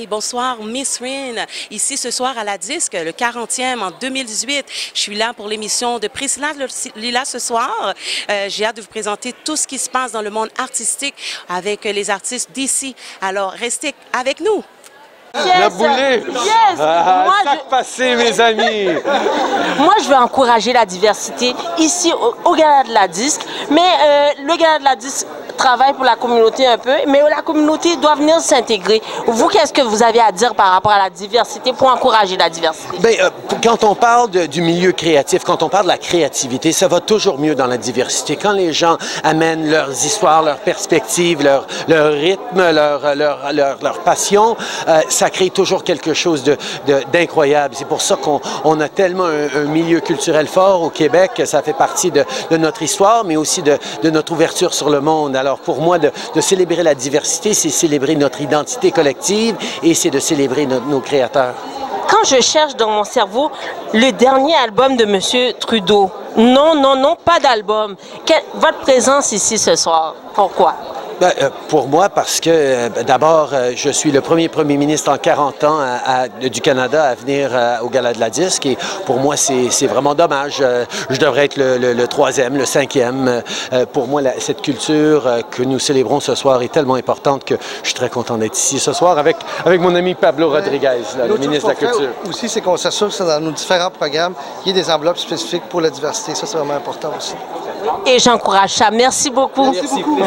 Oui, bonsoir, Miss Rin. Ici ce soir à la Disque, le 40e en 2018. Je suis là pour l'émission de Priscilla Lila ce soir. J'ai hâte de vous présenter tout ce qui se passe dans le monde artistique avec les artistes d'ici. Alors, restez avec nous. Le boulet! Yes! Sac passé, mes amis! Moi, je veux encourager la diversité ici au Gala de la Disque, mais le Gala de la Disque travaille pour la communauté un peu, mais la communauté doit venir s'intégrer. Vous, qu'est-ce que vous avez à dire par rapport à la diversité pour encourager la diversité? Bien, quand on parle du milieu créatif, quand on parle de la créativité, ça va toujours mieux dans la diversité. Quand les gens amènent leurs histoires, leurs perspectives, leur rythme, leur passion, ça crée toujours quelque chose d'incroyable. C'est pour ça qu'on a tellement un milieu culturel fort au Québec. Ça fait partie de notre histoire, mais aussi de notre ouverture sur le monde. Alors pour moi, de célébrer la diversité, c'est célébrer notre identité collective et c'est de célébrer nos créateurs. Quand je cherche dans mon cerveau le dernier album de M. Trudeau, non, pas d'album. Votre présence ici ce soir, pourquoi? Pour moi, parce que d'abord, je suis le premier ministre en 40 ans du Canada à venir au Gala de la Disque et pour moi, c'est vraiment dommage. Je devrais être le troisième, le cinquième. Pour moi, cette culture que nous célébrons ce soir est tellement importante que je suis très content d'être ici ce soir avec mon ami Pablo Rodriguez, le ministre de la Culture. Aussi, c'est qu'on s'assure que dans nos différents programmes, il y ait des enveloppes spécifiques pour la diversité. Ça, c'est vraiment important aussi. Et j'encourage ça. Merci beaucoup. Merci beaucoup.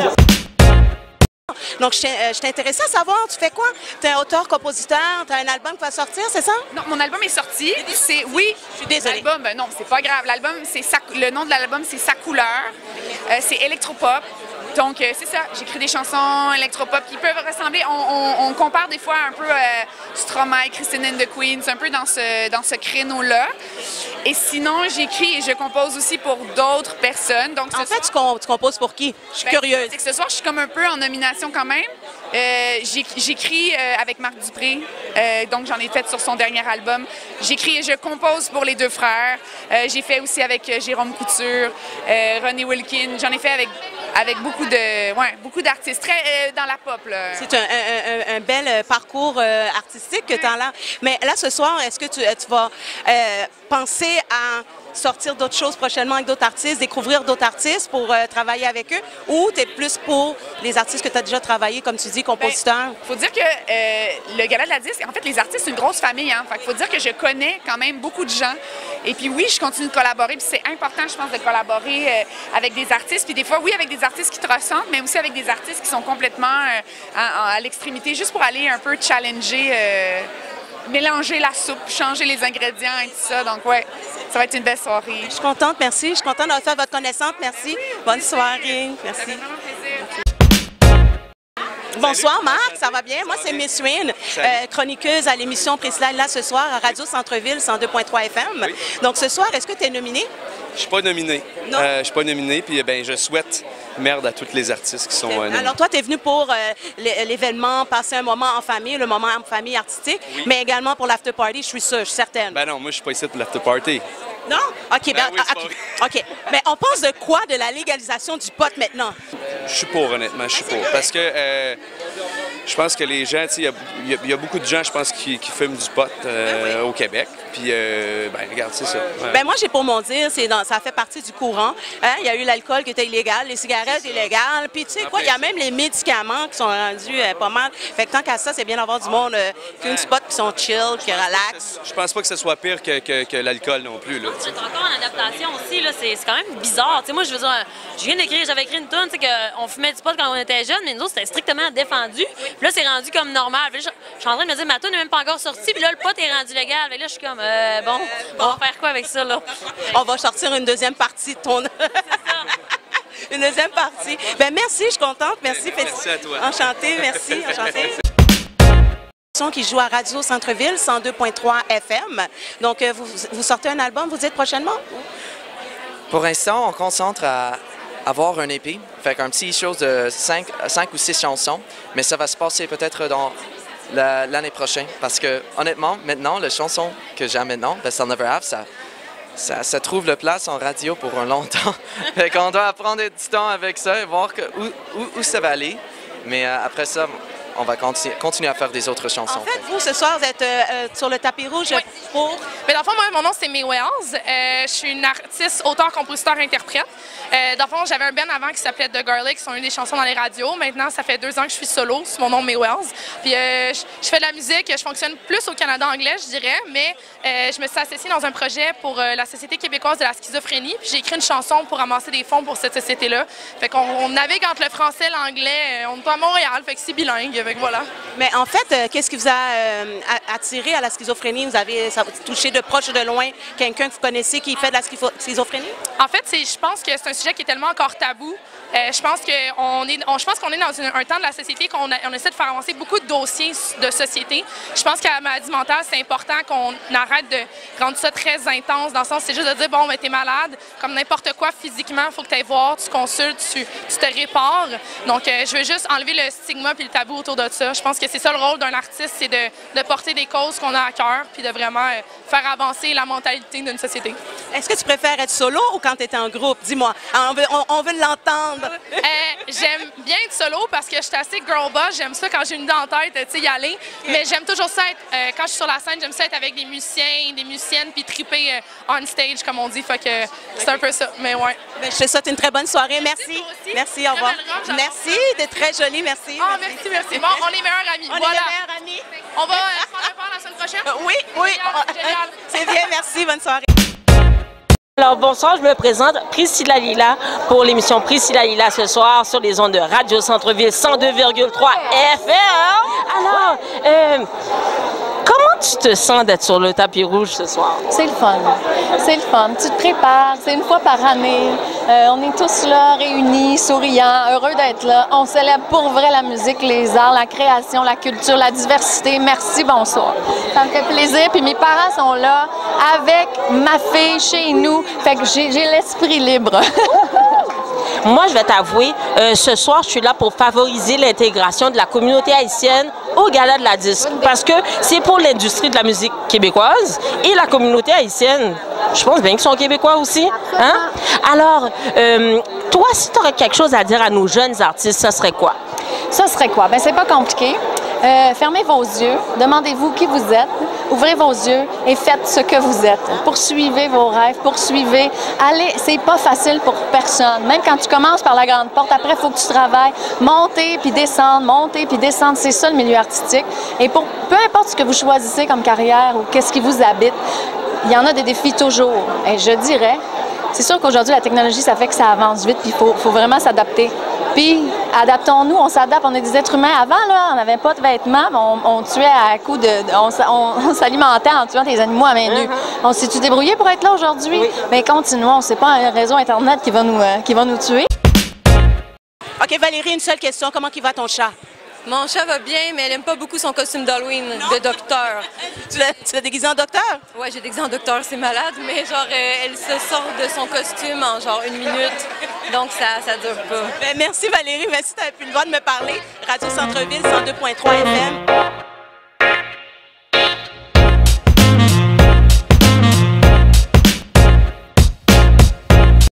Donc, je t'intéressais à savoir, tu fais quoi? Tu es un auteur-compositeur, tu as un album qui va sortir, c'est ça? Non, mon album est sorti. Oui, je suis désolée. L'album, non, c'est pas grave. L'album, le nom de l'album, c'est Sa couleur. C'est électropop. Donc, c'est ça. J'écris des chansons électropop qui peuvent ressembler. On compare des fois un peu Stromae, Christine and the Queen. C'est un peu dans ce créneau-là. Et sinon, j'écris et je compose aussi pour d'autres personnes. Donc, en fait, tu composes pour qui? Je suis curieuse. C'est que ce soir, je suis comme un peu en nomination quand même. J'écris avec Marc Dupré, donc j'en ai fait sur son dernier album. J'écris et je compose pour les deux frères. J'ai fait aussi avec Jérôme Couture, René Wilkin. J'en ai fait avec beaucoup d'artistes, très dans la pop. C'est un bel parcours artistique que tu as là. Mais là, ce soir, est-ce que tu vas penser à sortir d'autres choses prochainement avec d'autres artistes, découvrir d'autres artistes pour travailler avec eux, ou tu es plus pour les artistes que tu as déjà travaillé, comme tu dis, compositeurs? Il faut dire que le Gala de la Disque, en fait, les artistes, c'est une grosse famille. Hein? Il faut dire que je connais quand même beaucoup de gens. Et puis oui, je continue de collaborer. Puis c'est important, je pense, de collaborer avec des artistes. Puis des fois, oui, avec des artistes qui te ressentent, mais aussi avec des artistes qui sont complètement à l'extrémité, juste pour aller un peu challenger, mélanger la soupe, changer les ingrédients et tout ça. Donc ouais, ça va être une belle soirée. Je suis contente, merci. Je suis contente d'avoir fait votre connaissance. Merci. Bonne soirée. Merci. Ça fait vraiment plaisir. Bonsoir Marc, ça va bien? Moi c'est Miss Rin, chroniqueuse à l'émission Priscilla là ce soir à Radio Centre-Ville 102.3 FM. Oui. Donc ce soir, est-ce que tu es nominé? Je suis pas nominé. Non? Je suis pas nominé, puis ben, je souhaite merde à tous les artistes qui sont nominés. Alors toi, tu es venu pour l'événement, passer un moment en famille, le moment en famille artistique, oui, mais également pour l'after party, je suis sûre, je suis certaine. Ben non, moi je suis pas ici pour l'after party. Non? OK, OK. Mais on pense de quoi de la légalisation du pot maintenant? Je suis pour, honnêtement, je suis pour. Parce que je pense que les gens, il y a beaucoup de gens, je pense, qui fument du pot au Québec. Puis, ben, regarde, c'est ça. Ouais. Ben moi, j'ai pour mon dire, ça fait partie du courant. Hein? Il y a eu l'alcool qui était illégal, les cigarettes illégales. Puis, tu sais quoi, il y a même les médicaments qui sont rendus pas mal. Fait que tant qu'à ça, c'est bien d'avoir du monde qui fume du pot, qui sont chill, qui relax. Je pense pas que ce soit pire que l'alcool non plus. Là, c'est encore en adaptation aussi, là, c'est quand même bizarre. T'sais, moi, je veux dire, j'avais écrit une tune, qu'on fumait du pot quand on était jeunes, mais nous autres, c'était strictement défendu. Puis là, c'est rendu comme normal. Puis là, je suis en train de me dire, ma tune n'est même pas encore sortie, puis là, le pot est rendu légal. Puis là, je suis comme, bon, on va faire quoi avec ça, là? On va sortir une deuxième partie de ton... Une deuxième partie. Ben merci, je suis contente. Merci. Merci à toi. Enchantée, merci. Enchantée. Qui joue à Radio Centre-Ville, 102.3 FM. Donc, vous sortez un album, vous dites prochainement? Pour l'instant, on concentre à avoir un EP, fait qu'un petit chose de 5 ou 6 chansons, mais ça va se passer peut-être dans l'année prochaine, parce que honnêtement, maintenant, les chansons que j'ai maintenant, Best I'll Never Have, ça trouve la place en radio pour un long temps. Fait qu'on doit apprendre du temps avec ça et voir où ça va aller, mais après ça, on va continuer à faire des autres chansons. En fait, vous, ce soir, vous êtes sur le tapis rouge pour... Mais dans le fond, moi, mon nom, c'est May Wells. Je suis une artiste, auteur, compositeur, interprète. Dans le fond, j'avais un band avant qui s'appelait The Garlic, qui sont une des chansons dans les radios. Maintenant, ça fait 2 ans que je suis solo, c'est mon nom May Wells. Puis je fais de la musique, je fonctionne plus au Canada anglais, je dirais, mais je me suis associée dans un projet pour la Société québécoise de la schizophrénie. Puis j'ai écrit une chanson pour ramasser des fonds pour cette société-là. Fait qu'on navigue entre le français et l'anglais. On est à Montréal, fait que c'est bilingue, fait que voilà. Mais en fait, qu'est-ce qui vous a attiré à la schizophrénie? Vous avez touché de proche ou de loin quelqu'un que vous connaissez qui fait de la schizophrénie? En fait, je pense que c'est un sujet qui est tellement encore tabou. Je pense qu'on est dans un temps de la société qu'on essaie de faire avancer beaucoup de dossiers de société. Je pense qu'à la maladie mentale, c'est important qu'on arrête de rendre ça très intense, dans le sens, c'est juste de dire, bon, ben, t'es malade, comme n'importe quoi physiquement, il faut que tu ailles voir, tu consultes, tu te répares. Donc, je veux juste enlever le stigma puis le tabou autour de ça. Je pense que c'est ça le rôle d'un artiste, c'est de porter des causes qu'on a à cœur puis de vraiment faire avancer la mentalité d'une société. Est-ce que tu préfères être solo ou quand tu étais en groupe? Dis-moi, on veut l'entendre. J'aime bien être solo parce que je suis assez girl boss. J'aime ça quand j'ai une idée en tête, tu sais, y aller. Mais j'aime toujours ça être, quand je suis sur la scène, j'aime ça être avec des musiciens, des musiciennes, puis triper on stage, comme on dit. Fait que c'est un peu ça, mais ouais. Ben, je te souhaite une très bonne soirée. Merci. Merci, au revoir. Merci, t'es très jolie, merci. Ah, merci. Bon, on est meilleurs amis. On est meilleurs amis. On va prendre un part la semaine prochaine? Oui. Génial. C'est bien, merci. Bonne soirée. Alors bonsoir, je me présente Priscilla Lila pour l'émission Priscilla Lila ce soir sur les ondes de Radio Centre-Ville 102,3 FM. Alors, comment tu te sens d'être sur le tapis rouge ce soir? C'est le fun. C'est le fun. Tu te prépares, c'est une fois par année. On est tous là, réunis, souriants, heureux d'être là. On célèbre pour vrai la musique, les arts, la création, la culture, la diversité. Merci, bonsoir. Ça me fait plaisir. Puis mes parents sont là avec ma fille chez nous. Fait que j'ai l'esprit libre. Moi, je vais t'avouer, ce soir, je suis là pour favoriser l'intégration de la communauté haïtienne au Gala de la disque. Parce que c'est pour l'industrie de la musique québécoise et la communauté haïtienne. Je pense bien qu'ils sont québécois aussi. Hein? Alors, toi, si tu aurais quelque chose à dire à nos jeunes artistes, ça serait quoi? Ça serait quoi? Bien, c'est pas compliqué. Fermez vos yeux, demandez-vous qui vous êtes, ouvrez vos yeux et faites ce que vous êtes. Poursuivez vos rêves, poursuivez. Allez, c'est pas facile pour personne. Même quand tu commences par la grande porte, après, il faut que tu travailles. Monter puis descendre, c'est ça le milieu artistique. Et pour peu importe ce que vous choisissez comme carrière ou qu'est-ce qui vous habite, il y en a des défis toujours. Et je dirais, c'est sûr qu'aujourd'hui, la technologie, ça fait que ça avance vite, puis il faut vraiment s'adapter. Puis, adaptons-nous, on s'adapte, on est des êtres humains. Avant, là, on n'avait pas de vêtements, on tuait à coup de... On s'alimentait en tuant des animaux à main nue. On s'est-tu débrouillé pour être là aujourd'hui? Oui. Mais continuons, c'est pas un réseau Internet qui va nous tuer. OK, Valérie, une seule question. Comment il va ton chat? Mon chat va bien, mais elle aime pas beaucoup son costume d'Halloween de docteur. Tu l'as déguisé en docteur? Ouais, j'ai déguisé en docteur, c'est malade, mais genre, elle se sort de son costume en genre 1 minute, donc ça dure pas. Ben, merci Valérie, merci d'avoir pu le voir de me parler. Radio Centre-Ville 102.3 FM.